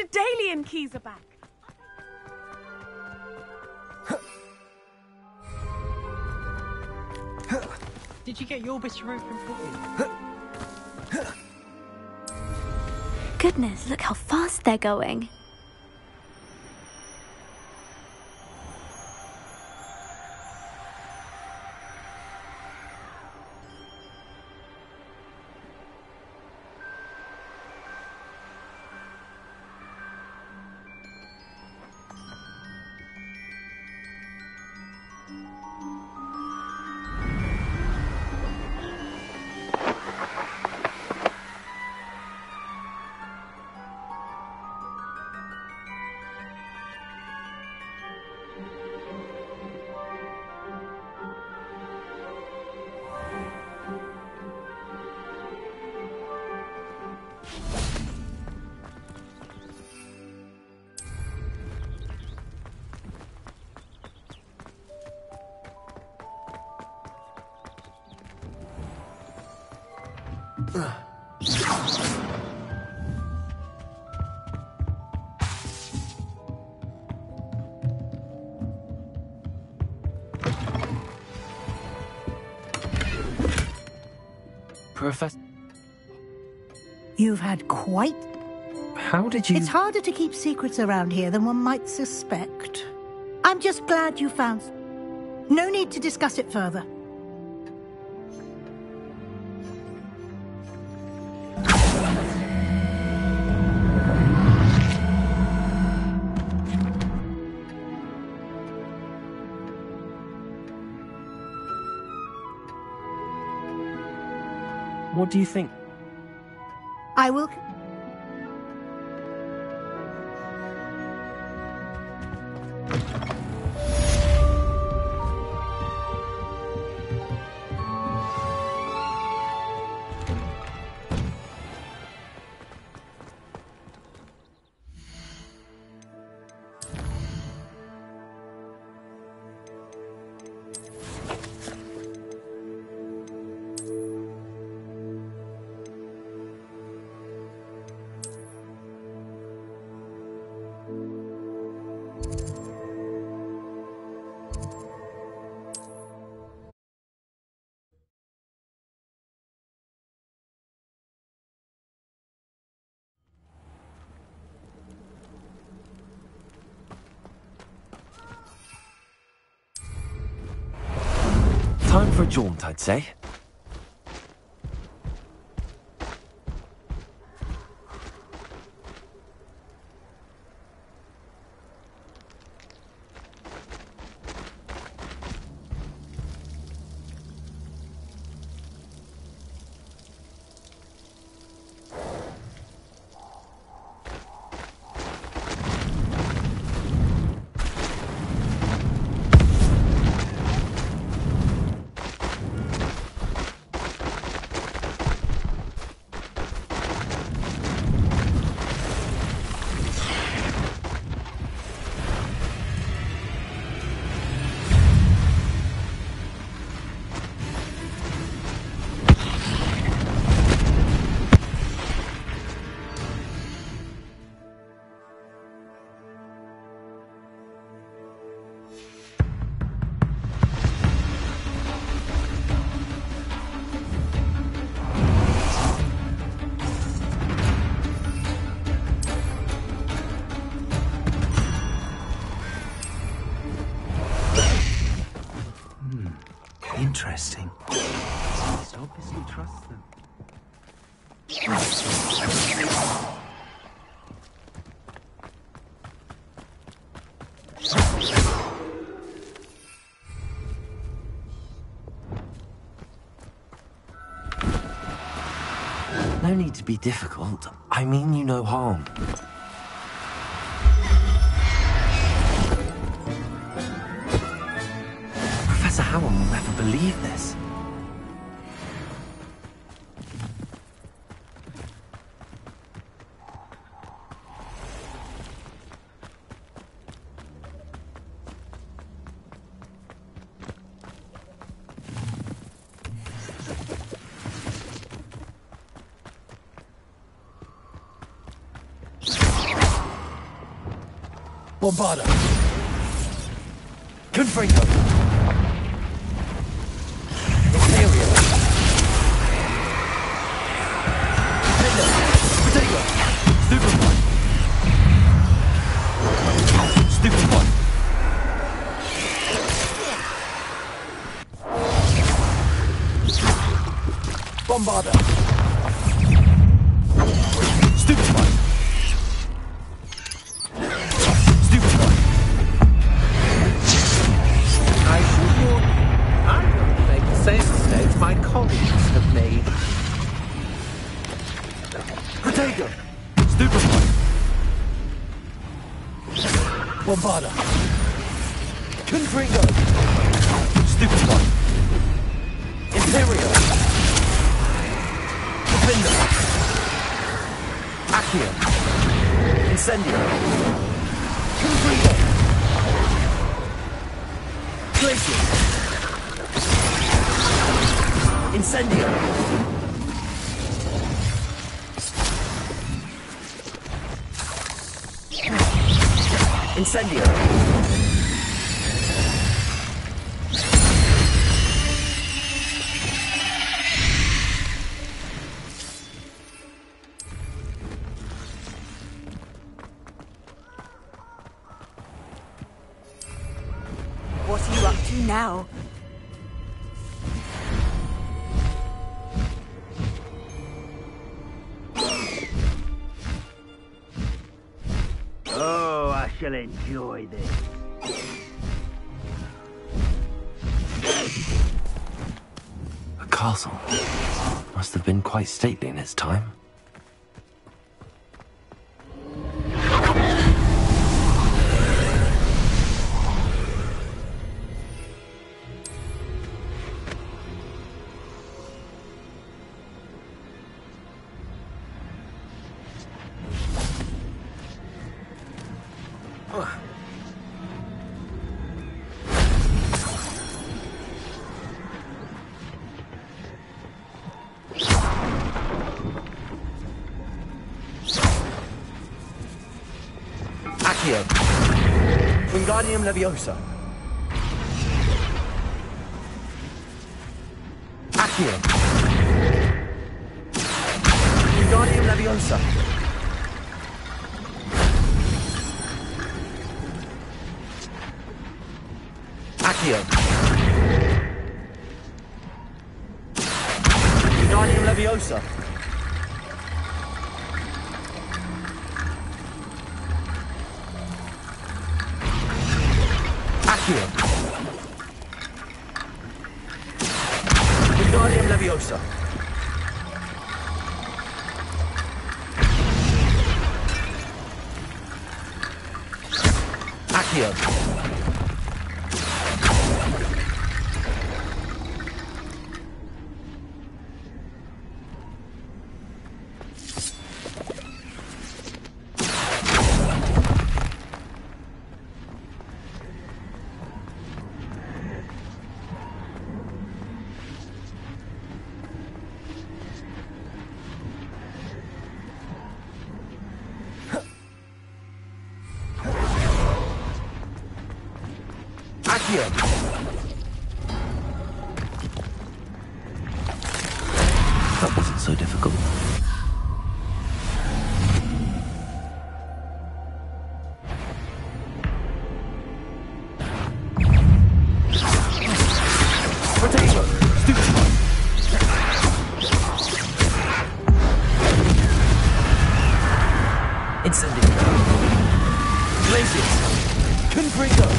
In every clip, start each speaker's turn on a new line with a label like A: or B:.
A: Daedalian keys are back.
B: Did you get your bit of rope from Poppy?
C: Goodness, look how fast they're going.
B: Professor...
D: You've had quite...
B: How did you...
D: It's harder to keep secrets around here than one might suspect. I'm just glad you found... No need to discuss it further.
B: What do you think?
D: I will...
B: Time for a jaunt, I'd say.
E: Interesting.
B: Just obviously trust them.
E: No need to be difficult. I mean you no harm. Professor Howell will never believe this. Bombarda. Confringo. Imperial. Defender. Protego. Stupefy. Stupefy. Bombarda. Stupefy. Stupefy.
B: I should warn you, I won't make the same mistakes my colleagues have made.
E: Protego. Stupefy. Bombarda. Confringo. Stupefy. Imperial. Defender. Accio. Incendio. Confringo. Glacius. Incendio. Incendio.
A: What are you up to now?
F: Oh, I shall enjoy this.
E: A castle. Must have been quite stately in its time. Accio. Wingardium Leviosa. Accio. Wingardium Leviosa. Accio. Wingardium Leviosa. Accio. Wingardium Leviosa. Accio. Accio. That wasn't so difficult. Protego. Stupefy. Incendio. Glacius. Confringo.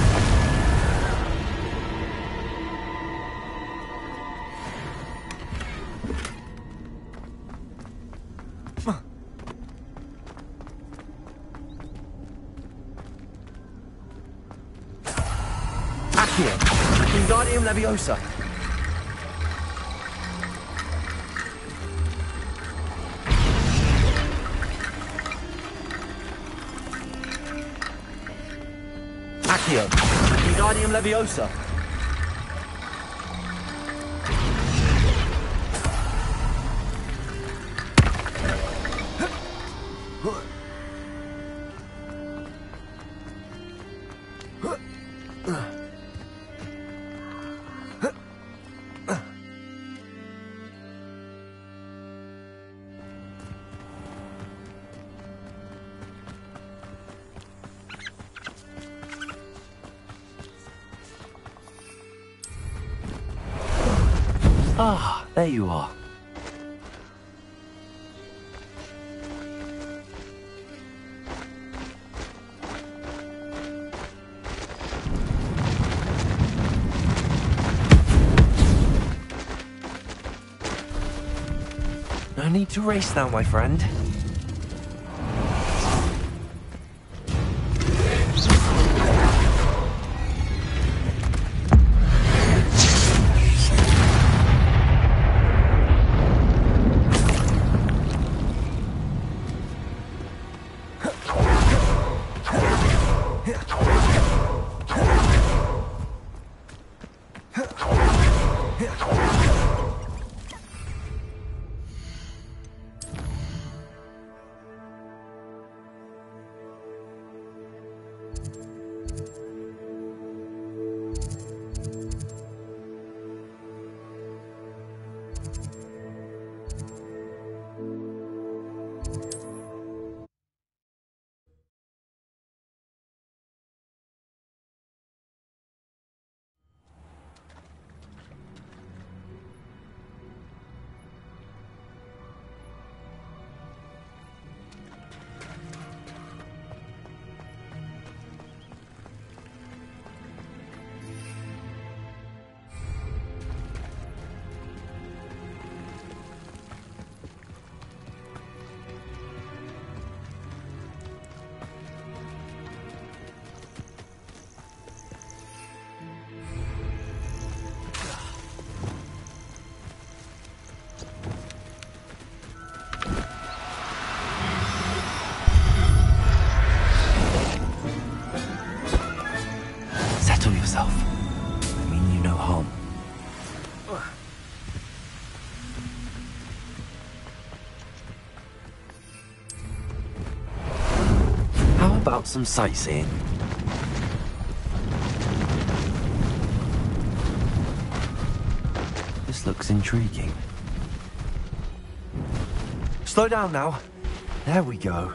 E: Accio. Wingardium Leviosa. Accio. Wingardium Leviosa. Ah, there you are. No need to race now, my friend. I mean you no harm. How about some sightseeing? This looks intriguing. Slow down now. There we go.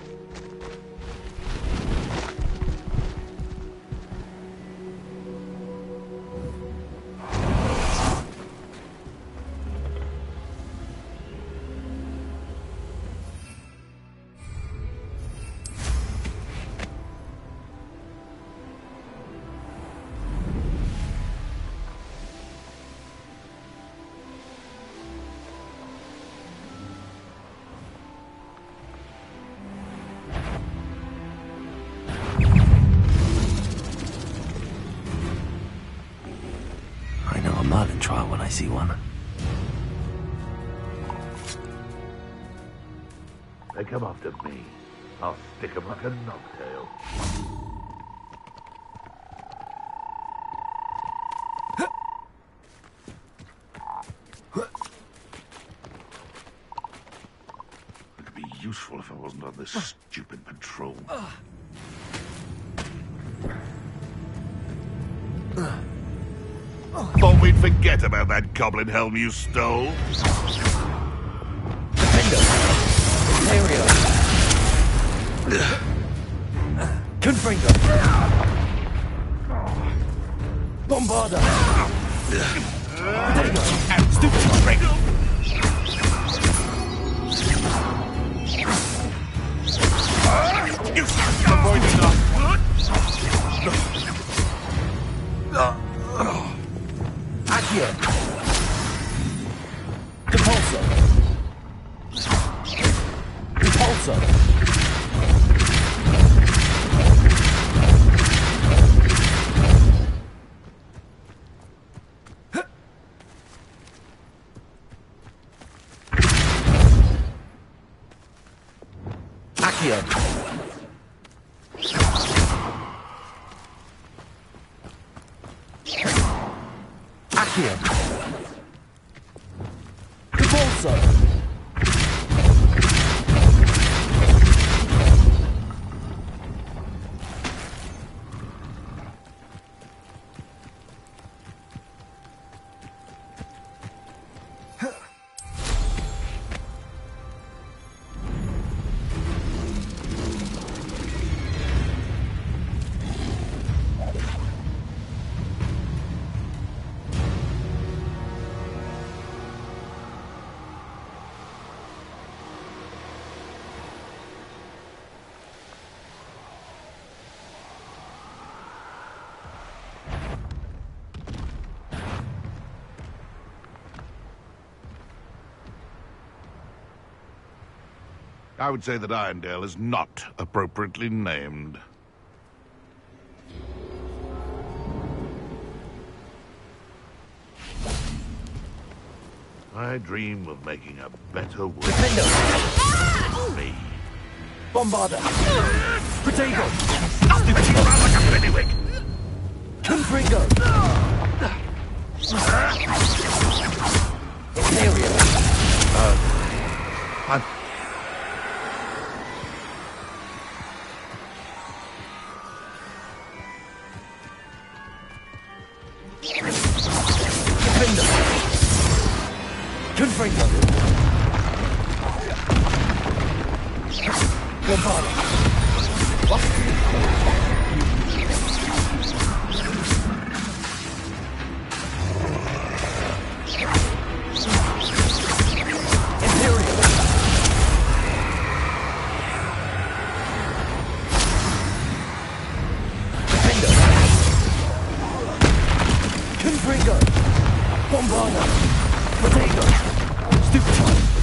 E: Merlin trial when I see one.
G: They come after me. I'll stick them like a knobtail. It could be useful if I wasn't on this stupid patrol. Thought we'd forget about that goblin helm you stole.
E: Defender! Ontario! Confringo! Bombarda!
G: Stupid Confringo! You avoid enough.
E: Accio! Depulso! Repulso! Accio! Accio! Repulso!
G: I would say that Irondale is not appropriately named. I dream of making a better world. Me.
H: Bombarder! Protego!
G: Stupid, you run like a pennywig!
H: Confringo! Imperial!
G: I'm...
H: Confringo! Bombarder! What? Imperial! Defender! Confringo! Bombarder! Potato! Stupid!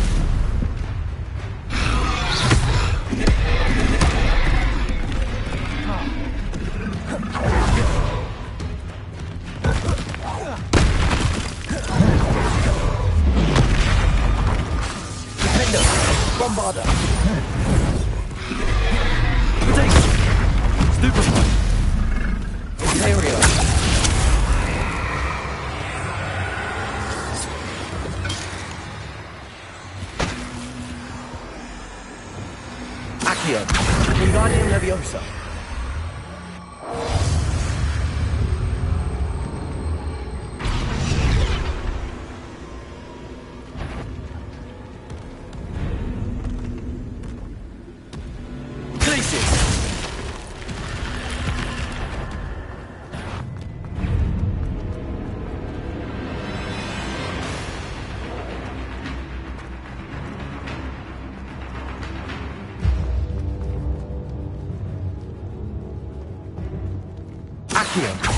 H: Defender! Bombarder! Potato! Stupefy! Imperial! Accio! Wingardium Leviosa! Glacius! Accio!